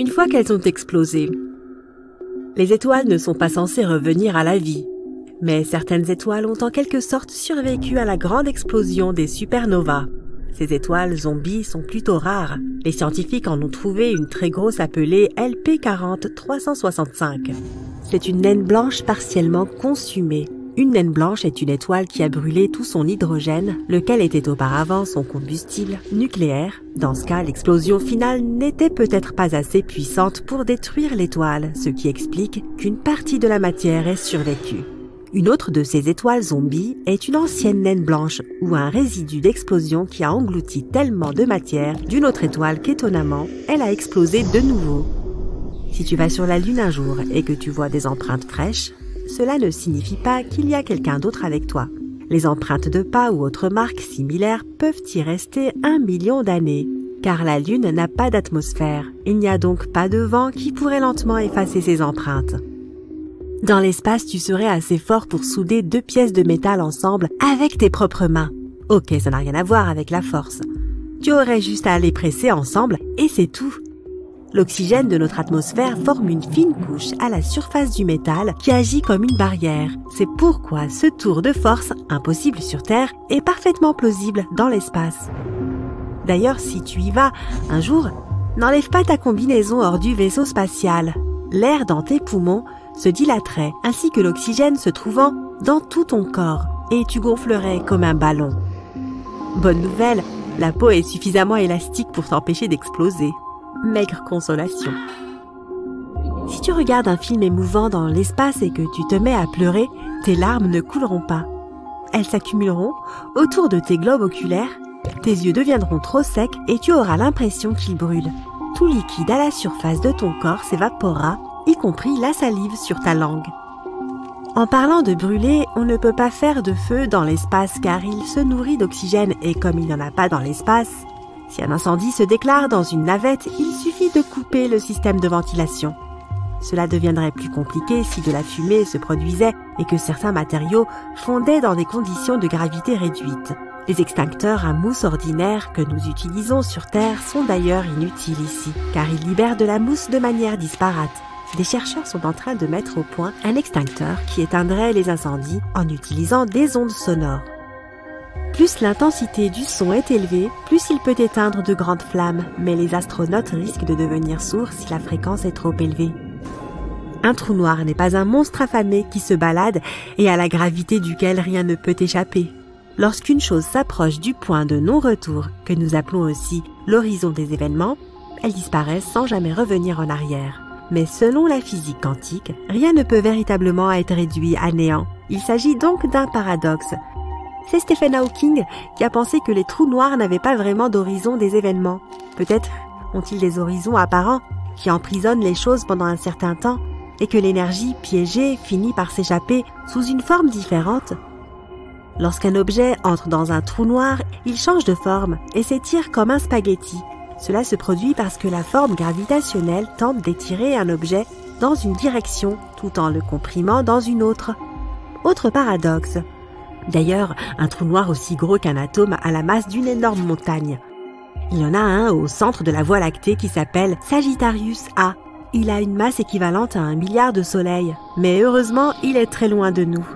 une fois qu'elles ont explosé. Les étoiles ne sont pas censées revenir à la vie, mais certaines étoiles ont en quelque sorte survécu à la grande explosion des supernovas. Ces étoiles zombies sont plutôt rares. Les scientifiques en ont trouvé une très grosse appelée LP40-365. C'est une naine blanche partiellement consumée. Une naine blanche est une étoile qui a brûlé tout son hydrogène, lequel était auparavant son combustible nucléaire. Dans ce cas, l'explosion finale n'était peut-être pas assez puissante pour détruire l'étoile, ce qui explique qu'une partie de la matière ait survécu. Une autre de ces étoiles zombies est une ancienne naine blanche ou un résidu d'explosion qui a englouti tellement de matière d'une autre étoile qu'étonnamment, elle a explosé de nouveau. Si tu vas sur la Lune un jour et que tu vois des empreintes fraîches, cela ne signifie pas qu'il y a quelqu'un d'autre avec toi. Les empreintes de pas ou autres marques similaires peuvent y rester 1 million d'années, car la Lune n'a pas d'atmosphère. Il n'y a donc pas de vent qui pourrait lentement effacer ces empreintes. Dans l'espace, tu serais assez fort pour souder 2 pièces de métal ensemble avec tes propres mains. Ok, ça n'a rien à voir avec la force. Tu aurais juste à les presser ensemble et c'est tout. L'oxygène de notre atmosphère forme une fine couche à la surface du métal qui agit comme une barrière. C'est pourquoi ce tour de force, impossible sur Terre, est parfaitement plausible dans l'espace. D'ailleurs, si tu y vas un jour, n'enlève pas ta combinaison hors du vaisseau spatial. L'air dans tes poumons se dilaterait, ainsi que l'oxygène se trouvant dans tout ton corps, et tu gonflerais comme un ballon. Bonne nouvelle, la peau est suffisamment élastique pour t'empêcher d'exploser. Maigre consolation. Si tu regardes un film émouvant dans l'espace et que tu te mets à pleurer, tes larmes ne couleront pas. Elles s'accumuleront autour de tes globes oculaires, tes yeux deviendront trop secs et tu auras l'impression qu'ils brûlent. Tout liquide à la surface de ton corps s'évaporera, y compris la salive sur ta langue. En parlant de brûler, on ne peut pas faire de feu dans l'espace car il se nourrit d'oxygène et comme il n'y en a pas dans l'espace, si un incendie se déclare dans une navette, il suffit de couper le système de ventilation. Cela deviendrait plus compliqué si de la fumée se produisait et que certains matériaux fondaient dans des conditions de gravité réduites. Les extincteurs à mousse ordinaires que nous utilisons sur Terre sont d'ailleurs inutiles ici, car ils libèrent de la mousse de manière disparate. Des chercheurs sont en train de mettre au point un extincteur qui éteindrait les incendies en utilisant des ondes sonores. Plus l'intensité du son est élevée, plus il peut éteindre de grandes flammes, mais les astronautes risquent de devenir sourds si la fréquence est trop élevée. Un trou noir n'est pas un monstre affamé qui se balade et à la gravité duquel rien ne peut échapper. Lorsqu'une chose s'approche du point de non-retour, que nous appelons aussi l'horizon des événements, elle disparaît sans jamais revenir en arrière. Mais selon la physique quantique, rien ne peut véritablement être réduit à néant. Il s'agit donc d'un paradoxe. C'est Stephen Hawking qui a pensé que les trous noirs n'avaient pas vraiment d'horizon des événements. Peut-être ont-ils des horizons apparents qui emprisonnent les choses pendant un certain temps et que l'énergie piégée finit par s'échapper sous une forme différente. Lorsqu'un objet entre dans un trou noir, il change de forme et s'étire comme un spaghetti. Cela se produit parce que la forme gravitationnelle tente d'étirer un objet dans une direction tout en le comprimant dans une autre. Autre paradoxe. D'ailleurs, un trou noir aussi gros qu'un atome a la masse d'une énorme montagne. Il y en a un au centre de la Voie lactée qui s'appelle Sagittarius A. Il a une masse équivalente à 1 milliard de soleils, mais heureusement, il est très loin de nous.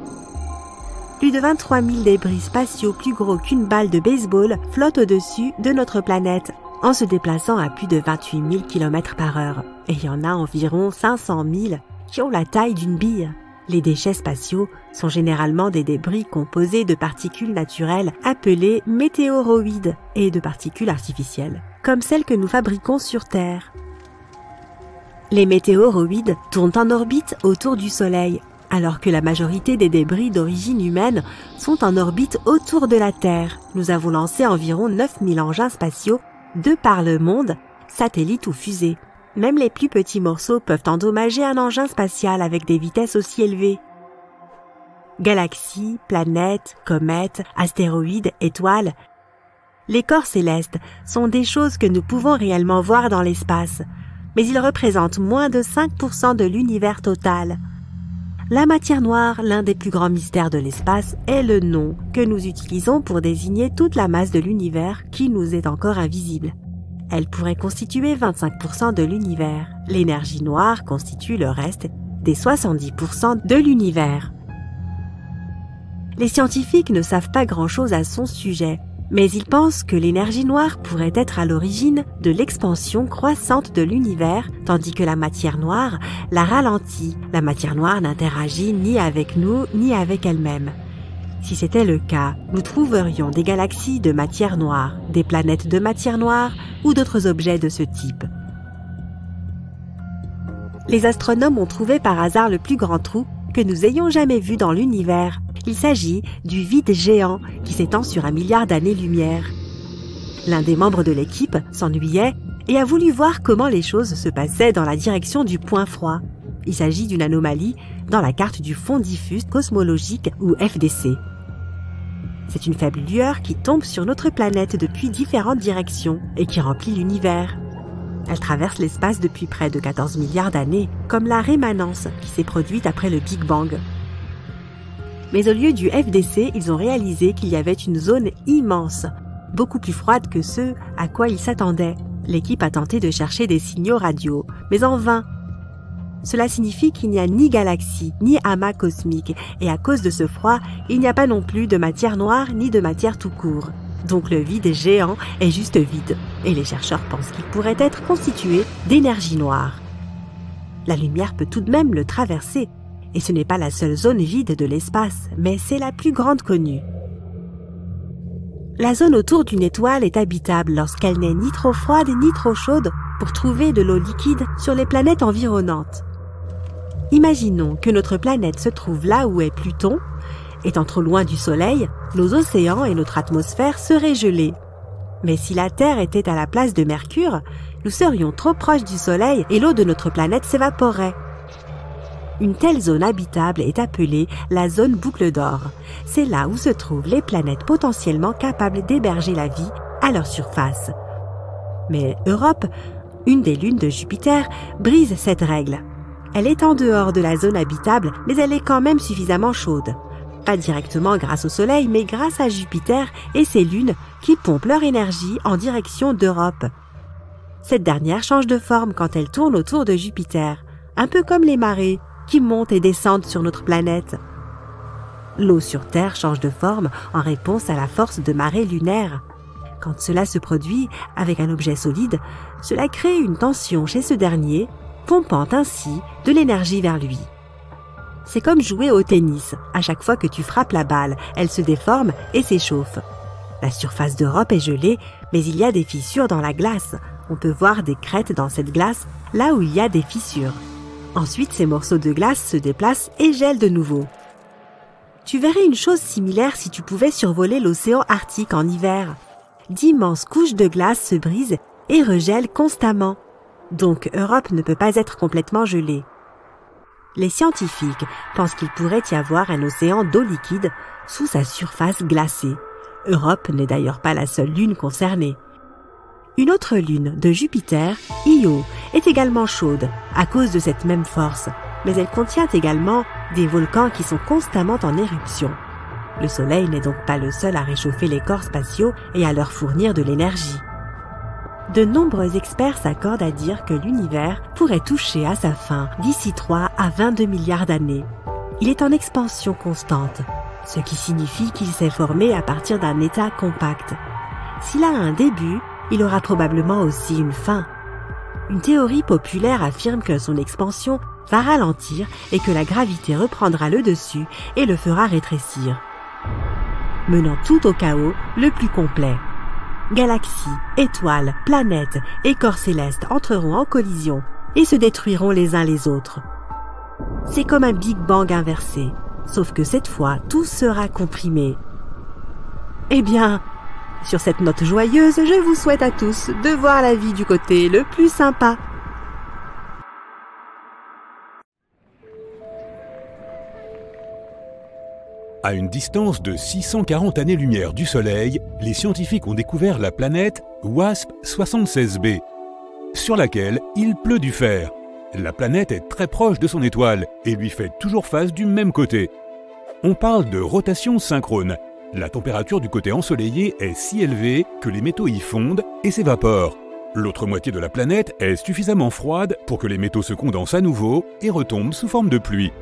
Plus de 23 000 débris spatiaux plus gros qu'une balle de baseball flottent au-dessus de notre planète en se déplaçant à plus de 28 000 km/h. Et il y en a environ 500 000 qui ont la taille d'une bille. Les déchets spatiaux sont généralement des débris composés de particules naturelles appelées météoroïdes et de particules artificielles, comme celles que nous fabriquons sur Terre. Les météoroïdes tournent en orbite autour du Soleil, alors que la majorité des débris d'origine humaine sont en orbite autour de la Terre. Nous avons lancé environ 9000 engins spatiaux de par le monde, satellites ou fusées. Même les plus petits morceaux peuvent endommager un engin spatial avec des vitesses aussi élevées. Galaxies, planètes, comètes, astéroïdes, étoiles. Les corps célestes sont des choses que nous pouvons réellement voir dans l'espace, mais ils représentent moins de 5% de l'univers total. La matière noire, l'un des plus grands mystères de l'espace, est le nom que nous utilisons pour désigner toute la masse de l'univers qui nous est encore invisible. Elle pourrait constituer 25% de l'univers. L'énergie noire constitue le reste des 70% de l'univers. Les scientifiques ne savent pas grand-chose à son sujet, mais ils pensent que l'énergie noire pourrait être à l'origine de l'expansion croissante de l'univers, tandis que la matière noire la ralentit. La matière noire n'interagit ni avec nous, ni avec elle-même. Si c'était le cas, nous trouverions des galaxies de matière noire, des planètes de matière noire ou d'autres objets de ce type. Les astronomes ont trouvé par hasard le plus grand trou que nous ayons jamais vu dans l'univers. Il s'agit du vide géant qui s'étend sur 1 milliard d'années-lumière. L'un des membres de l'équipe s'ennuyait et a voulu voir comment les choses se passaient dans la direction du point froid. Il s'agit d'une anomalie dans la carte du fond diffus cosmologique ou FDC. C'est une faible lueur qui tombe sur notre planète depuis différentes directions et qui remplit l'univers. Elle traverse l'espace depuis près de 14 milliards d'années, comme la rémanence qui s'est produite après le Big Bang. Mais au lieu du FDC, ils ont réalisé qu'il y avait une zone immense, beaucoup plus froide que ce à quoi ils s'attendaient. L'équipe a tenté de chercher des signaux radio, mais en vain. Cela signifie qu'il n'y a ni galaxie, ni amas cosmique, et à cause de ce froid, il n'y a pas non plus de matière noire ni de matière tout court. Donc le vide géant est juste vide, et les chercheurs pensent qu'il pourrait être constitué d'énergie noire. La lumière peut tout de même le traverser, et ce n'est pas la seule zone vide de l'espace, mais c'est la plus grande connue. La zone autour d'une étoile est habitable lorsqu'elle n'est ni trop froide ni trop chaude pour trouver de l'eau liquide sur les planètes environnantes. Imaginons que notre planète se trouve là où est Pluton. Étant trop loin du Soleil, nos océans et notre atmosphère seraient gelés. Mais si la Terre était à la place de Mercure, nous serions trop proches du Soleil et l'eau de notre planète s'évaporerait. Une telle zone habitable est appelée la zone boucle d'or. C'est là où se trouvent les planètes potentiellement capables d'héberger la vie à leur surface. Mais Europe, une des lunes de Jupiter, brise cette règle. Elle est en dehors de la zone habitable, mais elle est quand même suffisamment chaude. Pas directement grâce au Soleil, mais grâce à Jupiter et ses lunes qui pompent leur énergie en direction d'Europe. Cette dernière change de forme quand elle tourne autour de Jupiter, un peu comme les marées qui montent et descendent sur notre planète. L'eau sur Terre change de forme en réponse à la force de marée lunaire. Quand cela se produit avec un objet solide, cela crée une tension chez ce dernier, pompant ainsi de l'énergie vers lui. C'est comme jouer au tennis. À chaque fois que tu frappes la balle, elle se déforme et s'échauffe. La surface d'Europe est gelée, mais il y a des fissures dans la glace. On peut voir des crêtes dans cette glace, là où il y a des fissures. Ensuite, ces morceaux de glace se déplacent et gèlent de nouveau. Tu verrais une chose similaire si tu pouvais survoler l'océan Arctique en hiver. D'immenses couches de glace se brisent et regèlent constamment. Donc Europe ne peut pas être complètement gelée. Les scientifiques pensent qu'il pourrait y avoir un océan d'eau liquide sous sa surface glacée. Europe n'est d'ailleurs pas la seule lune concernée. Une autre lune de Jupiter, Io, est également chaude à cause de cette même force, mais elle contient également des volcans qui sont constamment en éruption. Le Soleil n'est donc pas le seul à réchauffer les corps spatiaux et à leur fournir de l'énergie. De nombreux experts s'accordent à dire que l'univers pourrait toucher à sa fin d'ici 3 à 22 milliards d'années. Il est en expansion constante, ce qui signifie qu'il s'est formé à partir d'un état compact. S'il a un début, il aura probablement aussi une fin. Une théorie populaire affirme que son expansion va ralentir et que la gravité reprendra le dessus et le fera rétrécir, menant tout au chaos le plus complet. Galaxies, étoiles, planètes et corps célestes entreront en collision et se détruiront les uns les autres. C'est comme un Big Bang inversé, sauf que cette fois, tout sera comprimé. Eh bien, sur cette note joyeuse, je vous souhaite à tous de voir la vie du côté le plus sympa. À une distance de 640 années-lumière du Soleil, les scientifiques ont découvert la planète WASP-76b, sur laquelle il pleut du fer. La planète est très proche de son étoile et lui fait toujours face du même côté. On parle de rotation synchrone. La température du côté ensoleillé est si élevée que les métaux y fondent et s'évaporent. L'autre moitié de la planète est suffisamment froide pour que les métaux se condensent à nouveau et retombent sous forme de pluie.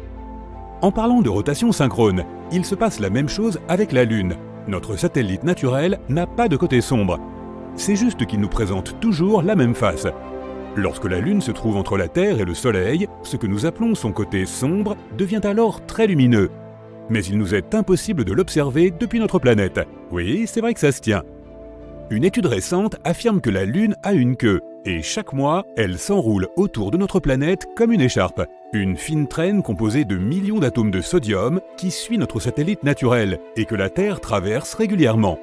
En parlant de rotation synchrone, il se passe la même chose avec la Lune. Notre satellite naturel n'a pas de côté sombre. C'est juste qu'il nous présente toujours la même face. Lorsque la Lune se trouve entre la Terre et le Soleil, ce que nous appelons son côté sombre devient alors très lumineux. Mais il nous est impossible de l'observer depuis notre planète. Oui, c'est vrai que ça se tient. Une étude récente affirme que la Lune a une queue, et chaque mois, elle s'enroule autour de notre planète comme une écharpe. Une fine traîne composée de millions d'atomes de sodium qui suit notre satellite naturel et que la Terre traverse régulièrement.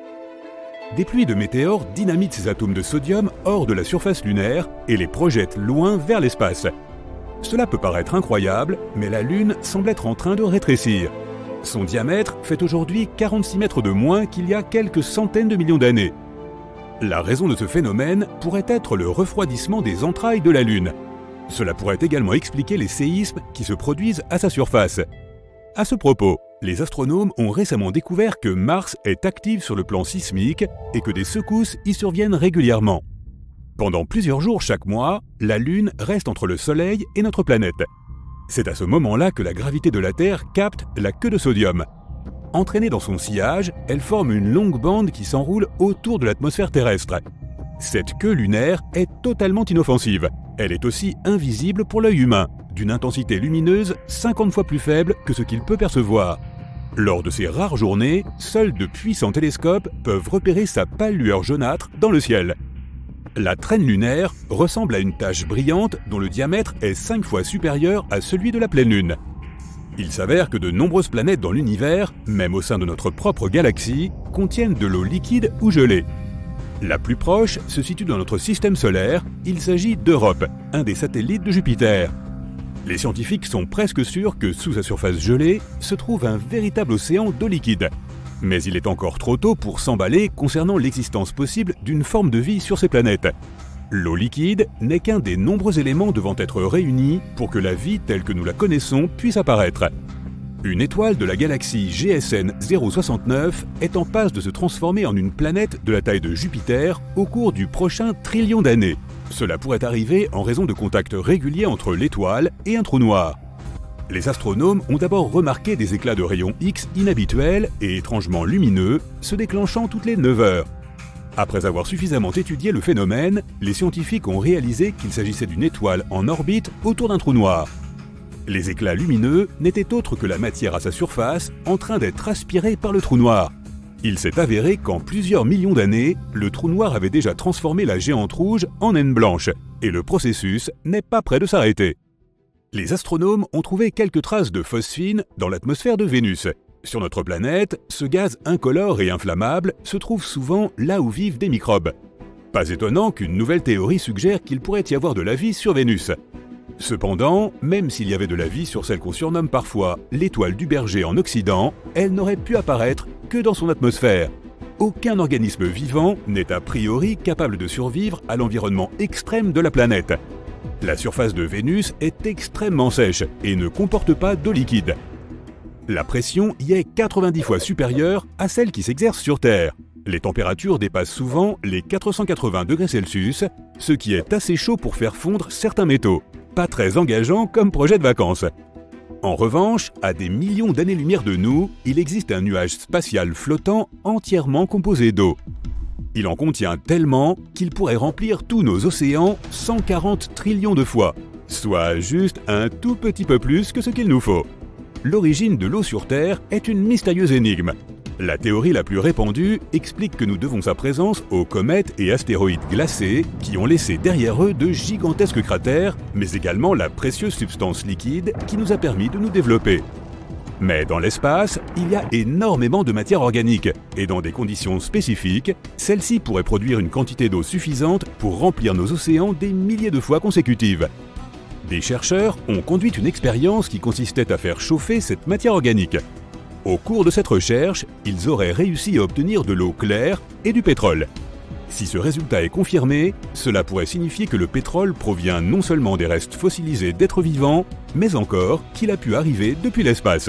Des pluies de météores dynamitent ces atomes de sodium hors de la surface lunaire et les projettent loin vers l'espace. Cela peut paraître incroyable, mais la Lune semble être en train de rétrécir. Son diamètre fait aujourd'hui 46 mètres de moins qu'il y a quelques centaines de millions d'années. La raison de ce phénomène pourrait être le refroidissement des entrailles de la Lune. Cela pourrait également expliquer les séismes qui se produisent à sa surface. À ce propos, les astronomes ont récemment découvert que Mars est active sur le plan sismique et que des secousses y surviennent régulièrement. Pendant plusieurs jours chaque mois, la Lune reste entre le Soleil et notre planète. C'est à ce moment-là que la gravité de la Terre capte la queue de sodium. Entraînée dans son sillage, elle forme une longue bande qui s'enroule autour de l'atmosphère terrestre. Cette queue lunaire est totalement inoffensive. Elle est aussi invisible pour l'œil humain, d'une intensité lumineuse 50 fois plus faible que ce qu'il peut percevoir. Lors de ces rares journées, seuls de puissants télescopes peuvent repérer sa pâle lueur jaunâtre dans le ciel. La traîne lunaire ressemble à une tache brillante dont le diamètre est 5 fois supérieur à celui de la pleine Lune. Il s'avère que de nombreuses planètes dans l'univers, même au sein de notre propre galaxie, contiennent de l'eau liquide ou gelée. La plus proche se situe dans notre système solaire, il s'agit d'Europe, un des satellites de Jupiter. Les scientifiques sont presque sûrs que sous sa surface gelée se trouve un véritable océan d'eau liquide. Mais il est encore trop tôt pour s'emballer concernant l'existence possible d'une forme de vie sur ces planètes. L'eau liquide n'est qu'un des nombreux éléments devant être réunis pour que la vie telle que nous la connaissons puisse apparaître. Une étoile de la galaxie GSN 069 est en passe de se transformer en une planète de la taille de Jupiter au cours du prochain trillion d'années. Cela pourrait arriver en raison de contacts réguliers entre l'étoile et un trou noir. Les astronomes ont d'abord remarqué des éclats de rayons X inhabituels et étrangement lumineux se déclenchant toutes les 9 heures. Après avoir suffisamment étudié le phénomène, les scientifiques ont réalisé qu'il s'agissait d'une étoile en orbite autour d'un trou noir. Les éclats lumineux n'étaient autres que la matière à sa surface en train d'être aspirée par le trou noir. Il s'est avéré qu'en plusieurs millions d'années, le trou noir avait déjà transformé la géante rouge en naine blanche, et le processus n'est pas près de s'arrêter. Les astronomes ont trouvé quelques traces de phosphine dans l'atmosphère de Vénus. Sur notre planète, ce gaz incolore et inflammable se trouve souvent là où vivent des microbes. Pas étonnant qu'une nouvelle théorie suggère qu'il pourrait y avoir de la vie sur Vénus. Cependant, même s'il y avait de la vie sur celle qu'on surnomme parfois l'étoile du berger en Occident, elle n'aurait pu apparaître que dans son atmosphère. Aucun organisme vivant n'est a priori capable de survivre à l'environnement extrême de la planète. La surface de Vénus est extrêmement sèche et ne comporte pas d'eau liquide. La pression y est 90 fois supérieure à celle qui s'exerce sur Terre. Les températures dépassent souvent les 480 degrés Celsius, ce qui est assez chaud pour faire fondre certains métaux. Pas très engageant comme projet de vacances. En revanche, à des millions d'années-lumière de nous, il existe un nuage spatial flottant entièrement composé d'eau. Il en contient tellement qu'il pourrait remplir tous nos océans 140 trillions de fois, soit juste un tout petit peu plus que ce qu'il nous faut. L'origine de l'eau sur Terre est une mystérieuse énigme. La théorie la plus répandue explique que nous devons sa présence aux comètes et astéroïdes glacés qui ont laissé derrière eux de gigantesques cratères, mais également la précieuse substance liquide qui nous a permis de nous développer. Mais dans l'espace, il y a énormément de matière organique, et dans des conditions spécifiques, celle-ci pourrait produire une quantité d'eau suffisante pour remplir nos océans des milliers de fois consécutives. Des chercheurs ont conduit une expérience qui consistait à faire chauffer cette matière organique. Au cours de cette recherche, ils auraient réussi à obtenir de l'eau claire et du pétrole. Si ce résultat est confirmé, cela pourrait signifier que le pétrole provient non seulement des restes fossilisés d'êtres vivants, mais encore qu'il a pu arriver depuis l'espace.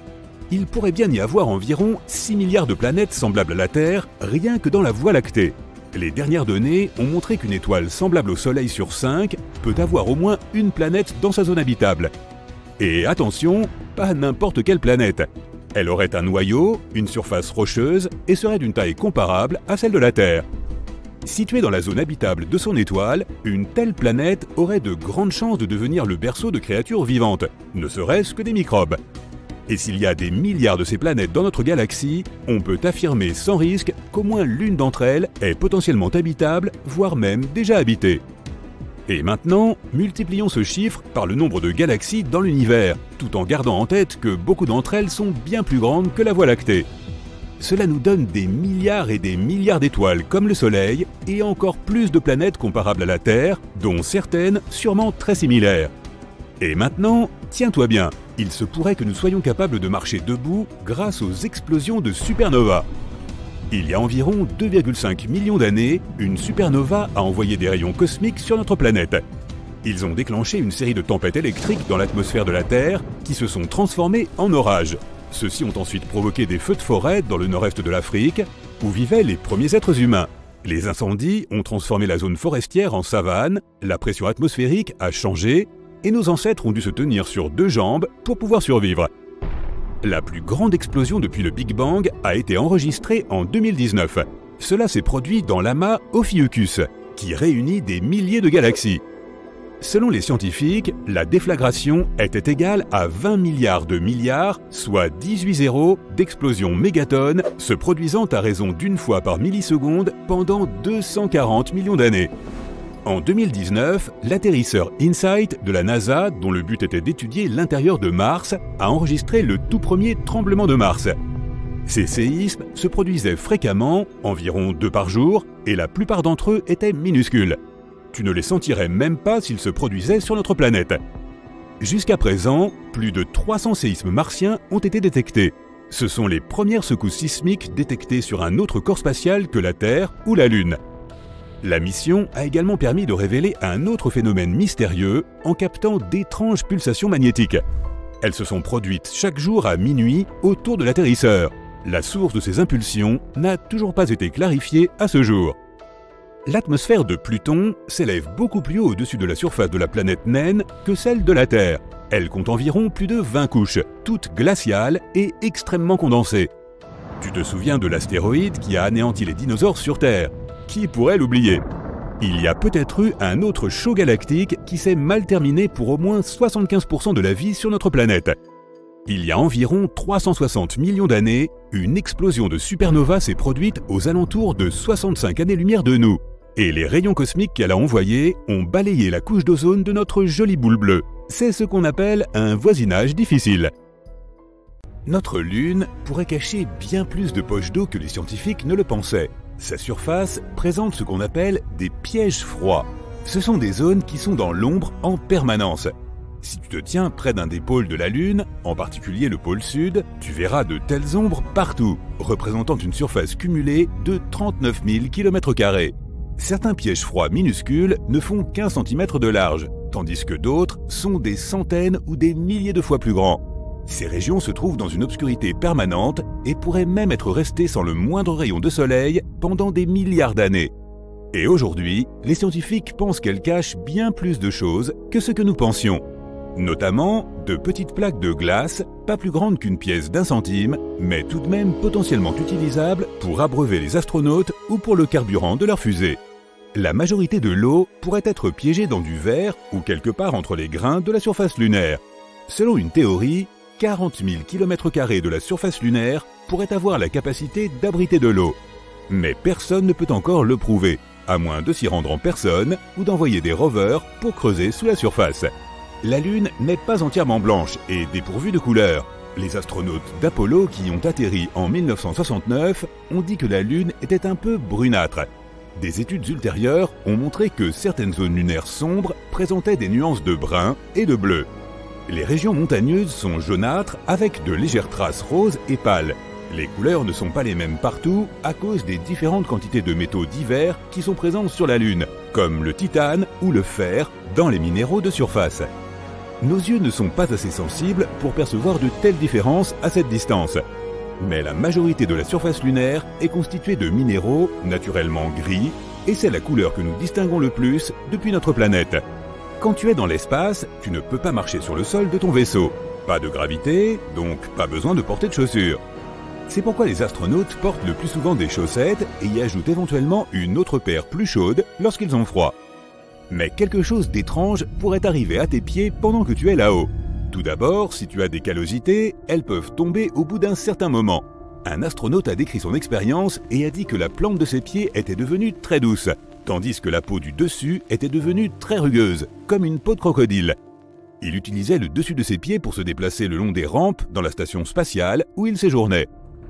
Il pourrait bien y avoir environ 6 milliards de planètes semblables à la Terre, rien que dans la Voie lactée. Les dernières données ont montré qu'une étoile semblable au Soleil sur 5 peut avoir au moins une planète dans sa zone habitable. Et attention, pas n'importe quelle planète. Elle aurait un noyau, une surface rocheuse et serait d'une taille comparable à celle de la Terre. Située dans la zone habitable de son étoile, une telle planète aurait de grandes chances de devenir le berceau de créatures vivantes, ne serait-ce que des microbes. Et s'il y a des milliards de ces planètes dans notre galaxie, on peut affirmer sans risque qu'au moins l'une d'entre elles est potentiellement habitable, voire même déjà habitée. Et maintenant, multiplions ce chiffre par le nombre de galaxies dans l'univers, tout en gardant en tête que beaucoup d'entre elles sont bien plus grandes que la Voie lactée. Cela nous donne des milliards et des milliards d'étoiles comme le Soleil, et encore plus de planètes comparables à la Terre, dont certaines sûrement très similaires. Et maintenant, tiens-toi bien, il se pourrait que nous soyons capables de marcher debout grâce aux explosions de supernovas. Il y a environ 2,5 millions d'années, une supernova a envoyé des rayons cosmiques sur notre planète. Ils ont déclenché une série de tempêtes électriques dans l'atmosphère de la Terre qui se sont transformées en orages. Ceux-ci ont ensuite provoqué des feux de forêt dans le nord-est de l'Afrique, où vivaient les premiers êtres humains. Les incendies ont transformé la zone forestière en savane, la pression atmosphérique a changé, et nos ancêtres ont dû se tenir sur 2 jambes pour pouvoir survivre. La plus grande explosion depuis le Big Bang a été enregistrée en 2019. Cela s'est produit dans l'amas Ophiuchus, qui réunit des milliers de galaxies. Selon les scientifiques, la déflagration était égale à 20 milliards de milliards, soit 18 zéros d'explosions mégatonnes se produisant à raison d'une fois par milliseconde pendant 240 millions d'années. En 2019, l'atterrisseur InSight de la NASA, dont le but était d'étudier l'intérieur de Mars, a enregistré le tout premier tremblement de Mars. Ces séismes se produisaient fréquemment, environ 2 par jour, et la plupart d'entre eux étaient minuscules. Tu ne les sentirais même pas s'ils se produisaient sur notre planète. Jusqu'à présent, plus de 300 séismes martiens ont été détectés. Ce sont les premières secousses sismiques détectées sur un autre corps spatial que la Terre ou la Lune. La mission a également permis de révéler un autre phénomène mystérieux en captant d'étranges pulsations magnétiques. Elles se sont produites chaque jour à minuit autour de l'atterrisseur. La source de ces impulsions n'a toujours pas été clarifiée à ce jour. L'atmosphère de Pluton s'élève beaucoup plus haut au-dessus de la surface de la planète naine que celle de la Terre. Elle compte environ plus de 20 couches, toutes glaciales et extrêmement condensées. Tu te souviens de l'astéroïde qui a anéanti les dinosaures sur Terre? Qui pourrait l'oublier? Il y a peut-être eu un autre show galactique qui s'est mal terminé pour au moins 75% de la vie sur notre planète. Il y a environ 360 millions d'années, une explosion de supernova s'est produite aux alentours de 65 années-lumière de nous. Et les rayons cosmiques qu'elle a envoyés ont balayé la couche d'ozone de notre jolie boule bleue. C'est ce qu'on appelle un voisinage difficile. Notre Lune pourrait cacher bien plus de poches d'eau que les scientifiques ne le pensaient. Sa surface présente ce qu'on appelle des pièges froids. Ce sont des zones qui sont dans l'ombre en permanence. Si tu te tiens près d'un des pôles de la Lune, en particulier le pôle sud, tu verras de telles ombres partout, représentant une surface cumulée de 39 000 km². Certains pièges froids minuscules ne font qu'1 cm de large, tandis que d'autres sont des centaines ou des milliers de fois plus grands. Ces régions se trouvent dans une obscurité permanente et pourraient même être restées sans le moindre rayon de soleil pendant des milliards d'années. Et aujourd'hui, les scientifiques pensent qu'elles cachent bien plus de choses que ce que nous pensions. Notamment de petites plaques de glace, pas plus grandes qu'une pièce d'1 centime, mais tout de même potentiellement utilisables pour abreuver les astronautes ou pour le carburant de leur fusée. La majorité de l'eau pourrait être piégée dans du verre ou quelque part entre les grains de la surface lunaire. Selon une théorie, 40 000 km² de la surface lunaire pourrait avoir la capacité d'abriter de l'eau. Mais personne ne peut encore le prouver, à moins de s'y rendre en personne ou d'envoyer des rovers pour creuser sous la surface. La Lune n'est pas entièrement blanche et dépourvue de couleurs. Les astronautes d'Apollo qui y ont atterri en 1969 ont dit que la Lune était un peu brunâtre. Des études ultérieures ont montré que certaines zones lunaires sombres présentaient des nuances de brun et de bleu. Les régions montagneuses sont jaunâtres avec de légères traces roses et pâles. Les couleurs ne sont pas les mêmes partout à cause des différentes quantités de métaux divers qui sont présents sur la Lune, comme le titane ou le fer dans les minéraux de surface. Nos yeux ne sont pas assez sensibles pour percevoir de telles différences à cette distance. Mais la majorité de la surface lunaire est constituée de minéraux naturellement gris, et c'est la couleur que nous distinguons le plus depuis notre planète. Quand tu es dans l'espace, tu ne peux pas marcher sur le sol de ton vaisseau. Pas de gravité, donc pas besoin de porter de chaussures. C'est pourquoi les astronautes portent le plus souvent des chaussettes et y ajoutent éventuellement une autre paire plus chaude lorsqu'ils ont froid. Mais quelque chose d'étrange pourrait arriver à tes pieds pendant que tu es là-haut. Tout d'abord, si tu as des callosités, elles peuvent tomber au bout d'un certain moment. Un astronaute a décrit son expérience et a dit que la plante de ses pieds était devenue très douce, tandis que la peau du dessus était devenue très rugueuse, comme une peau de crocodile. Il utilisait le dessus de ses pieds pour se déplacer le long des rampes dans la station spatiale où il séjournait.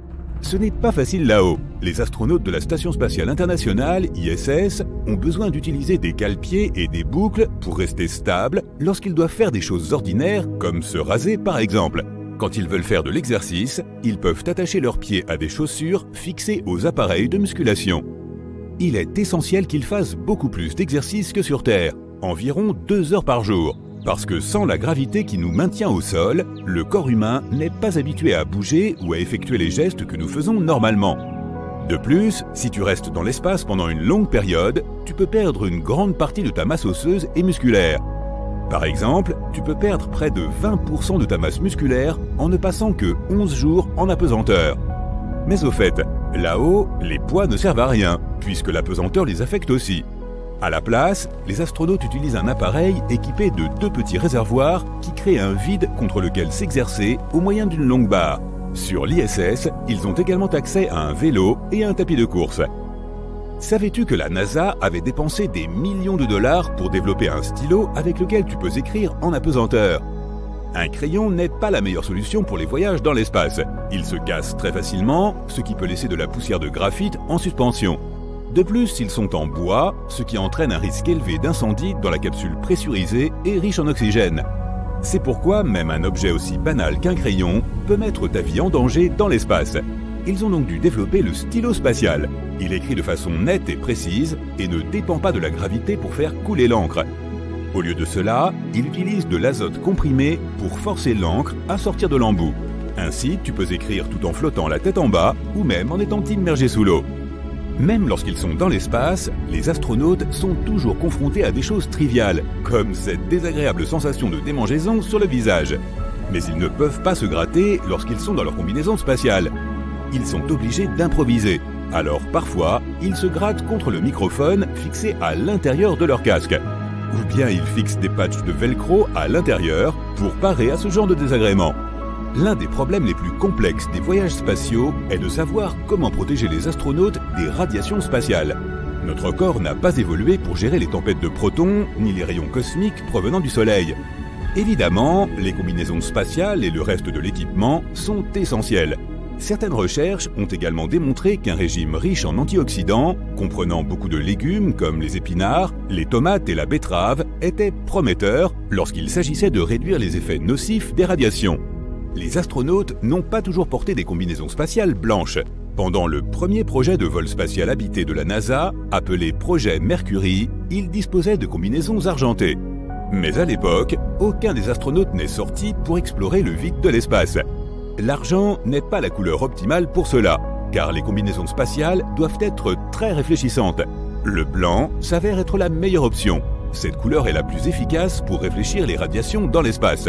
Ce n'est pas facile là-haut. Les astronautes de la Station spatiale internationale, ISS, ont besoin d'utiliser des cale-pieds et des boucles pour rester stables lorsqu'ils doivent faire des choses ordinaires, comme se raser par exemple. Quand ils veulent faire de l'exercice, ils peuvent attacher leurs pieds à des chaussures fixées aux appareils de musculation. Il est essentiel qu'ils fassent beaucoup plus d'exercice que sur Terre, environ 2 heures par jour. Parce que sans la gravité qui nous maintient au sol, le corps humain n'est pas habitué à bouger ou à effectuer les gestes que nous faisons normalement. De plus, si tu restes dans l'espace pendant une longue période, tu peux perdre une grande partie de ta masse osseuse et musculaire. Par exemple, tu peux perdre près de 20% de ta masse musculaire en ne passant que 11 jours en apesanteur. Mais au fait, là-haut, les poids ne servent à rien, puisque l'apesanteur les affecte aussi. À la place, les astronautes utilisent un appareil équipé de 2 petits réservoirs qui créent un vide contre lequel s'exercer au moyen d'une longue barre. Sur l'ISS, ils ont également accès à un vélo et à un tapis de course. Savais-tu que la NASA avait dépensé des millions de dollars pour développer un stylo avec lequel tu peux écrire en apesanteur? Un crayon n'est pas la meilleure solution pour les voyages dans l'espace. Il se casse très facilement, ce qui peut laisser de la poussière de graphite en suspension. De plus, ils sont en bois, ce qui entraîne un risque élevé d'incendie dans la capsule pressurisée et riche en oxygène. C'est pourquoi même un objet aussi banal qu'un crayon peut mettre ta vie en danger dans l'espace. Ils ont donc dû développer le stylo spatial. Il écrit de façon nette et précise et ne dépend pas de la gravité pour faire couler l'encre. Au lieu de cela, il utilise de l'azote comprimé pour forcer l'encre à sortir de l'embout. Ainsi, tu peux écrire tout en flottant la tête en bas ou même en étant immergé sous l'eau. Même lorsqu'ils sont dans l'espace, les astronautes sont toujours confrontés à des choses triviales, comme cette désagréable sensation de démangeaison sur le visage. Mais ils ne peuvent pas se gratter lorsqu'ils sont dans leur combinaison spatiale. Ils sont obligés d'improviser. Alors parfois, ils se grattent contre le microphone fixé à l'intérieur de leur casque. Ou bien ils fixent des patchs de velcro à l'intérieur pour parer à ce genre de désagrément. L'un des problèmes les plus complexes des voyages spatiaux est de savoir comment protéger les astronautes des radiations spatiales. Notre corps n'a pas évolué pour gérer les tempêtes de protons ni les rayons cosmiques provenant du Soleil. Évidemment, les combinaisons spatiales et le reste de l'équipement sont essentiels. Certaines recherches ont également démontré qu'un régime riche en antioxydants, comprenant beaucoup de légumes comme les épinards, les tomates et la betterave, était prometteur lorsqu'il s'agissait de réduire les effets nocifs des radiations. Les astronautes n'ont pas toujours porté des combinaisons spatiales blanches. Pendant le premier projet de vol spatial habité de la NASA, appelé Projet Mercury, ils disposaient de combinaisons argentées. Mais à l'époque, aucun des astronautes n'est sorti pour explorer le vide de l'espace. L'argent n'est pas la couleur optimale pour cela, car les combinaisons spatiales doivent être très réfléchissantes. Le blanc s'avère être la meilleure option. Cette couleur est la plus efficace pour réfléchir les radiations dans l'espace.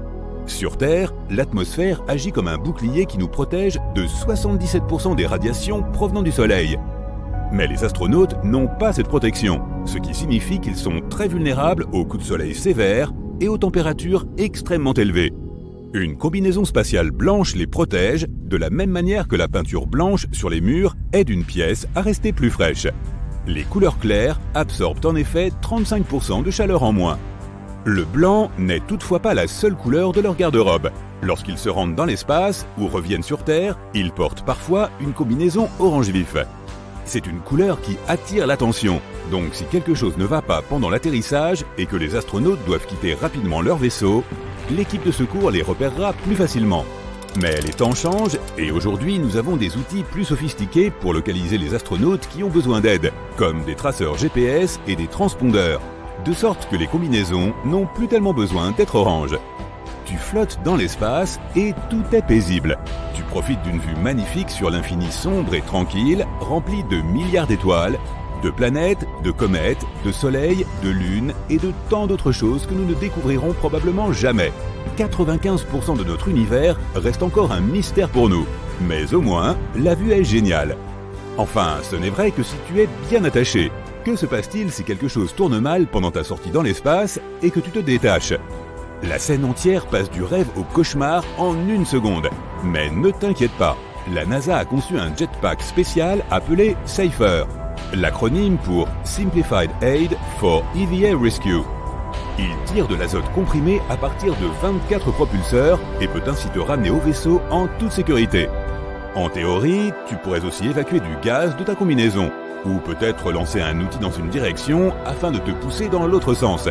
Sur Terre, l'atmosphère agit comme un bouclier qui nous protège de 77% des radiations provenant du Soleil. Mais les astronautes n'ont pas cette protection, ce qui signifie qu'ils sont très vulnérables aux coups de soleil sévères et aux températures extrêmement élevées. Une combinaison spatiale blanche les protège de la même manière que la peinture blanche sur les murs aide une pièce à rester plus fraîche. Les couleurs claires absorbent en effet 35% de chaleur en moins. Le blanc n'est toutefois pas la seule couleur de leur garde-robe. Lorsqu'ils se rendent dans l'espace ou reviennent sur Terre, ils portent parfois une combinaison orange vif. C'est une couleur qui attire l'attention, donc si quelque chose ne va pas pendant l'atterrissage et que les astronautes doivent quitter rapidement leur vaisseau, l'équipe de secours les repérera plus facilement. Mais les temps changent et aujourd'hui nous avons des outils plus sophistiqués pour localiser les astronautes qui ont besoin d'aide, comme des traceurs GPS et des transpondeurs, de sorte que les combinaisons n'ont plus tellement besoin d'être orange. Tu flottes dans l'espace et tout est paisible. Tu profites d'une vue magnifique sur l'infini sombre et tranquille, rempli de milliards d'étoiles, de planètes, de comètes, de soleils, de lunes et de tant d'autres choses que nous ne découvrirons probablement jamais. 95% de notre univers reste encore un mystère pour nous, mais au moins, la vue est géniale. Enfin, ce n'est vrai que si tu es bien attaché. Que se passe-t-il si quelque chose tourne mal pendant ta sortie dans l'espace et que tu te détaches? La scène entière passe du rêve au cauchemar en une seconde. Mais ne t'inquiète pas, la NASA a conçu un jetpack spécial appelé SAFER, l'acronyme pour Simplified Aid for EVA Rescue. Il tire de l'azote comprimé à partir de 24 propulseurs et peut ainsi te ramener au vaisseau en toute sécurité. En théorie, tu pourrais aussi évacuer du gaz de ta combinaison, ou peut-être lancer un outil dans une direction afin de te pousser dans l'autre sens.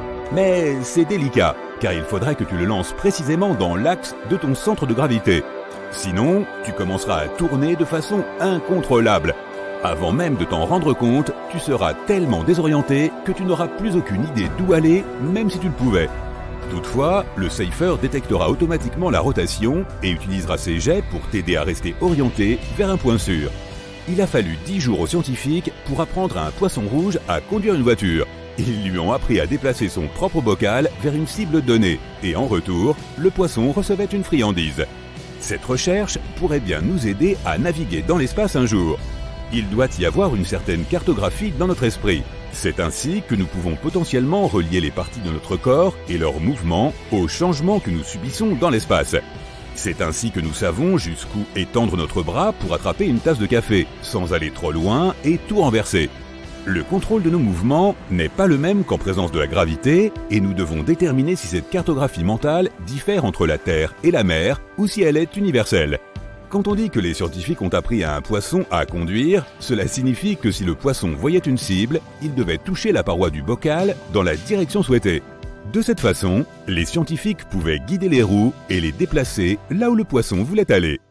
Mais c'est délicat, car il faudrait que tu le lances précisément dans l'axe de ton centre de gravité. Sinon, tu commenceras à tourner de façon incontrôlable. Avant même de t'en rendre compte, tu seras tellement désorienté que tu n'auras plus aucune idée d'où aller, même si tu le pouvais. Toutefois, le SAFER détectera automatiquement la rotation et utilisera ses jets pour t'aider à rester orienté vers un point sûr. Il a fallu 10 jours aux scientifiques pour apprendre à un poisson rouge à conduire une voiture. Ils lui ont appris à déplacer son propre bocal vers une cible donnée et en retour, le poisson recevait une friandise. Cette recherche pourrait bien nous aider à naviguer dans l'espace un jour. Il doit y avoir une certaine cartographie dans notre esprit. C'est ainsi que nous pouvons potentiellement relier les parties de notre corps et leurs mouvements aux changements que nous subissons dans l'espace. C'est ainsi que nous savons jusqu'où étendre notre bras pour attraper une tasse de café, sans aller trop loin et tout renverser. Le contrôle de nos mouvements n'est pas le même qu'en présence de la gravité et nous devons déterminer si cette cartographie mentale diffère entre la Terre et la mer ou si elle est universelle. Quand on dit que les scientifiques ont appris à un poisson à conduire, cela signifie que si le poisson voyait une cible, il devait toucher la paroi du bocal dans la direction souhaitée. De cette façon, les scientifiques pouvaient guider les roues et les déplacer là où le poisson voulait aller.